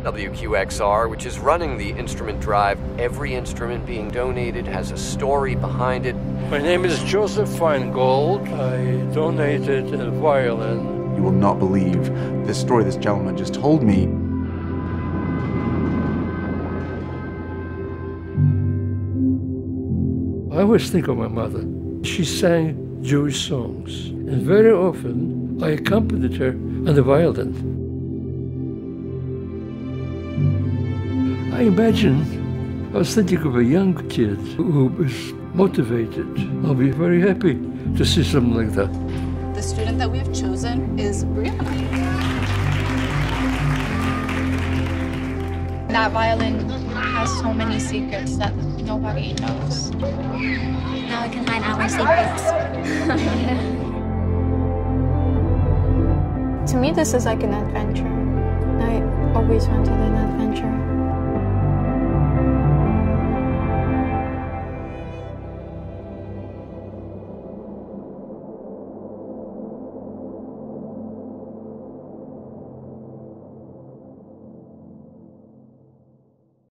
WQXR, which is running the instrument drive. Every instrument being donated has a story behind it. My name is Joseph Feingold. I donated a violin. You will not believe the story this gentleman just told me. I always think of my mother. She sang Jewish songs, and very often I accompanied her on the violin. I imagine I was thinking of a young kid who was motivated. I'll be very happy to see something like that. The student that we have chosen is Brianna. That violin has so many secrets that nobody knows. Now we can find our secrets. To me, this is like an adventure. I always wanted an adventure.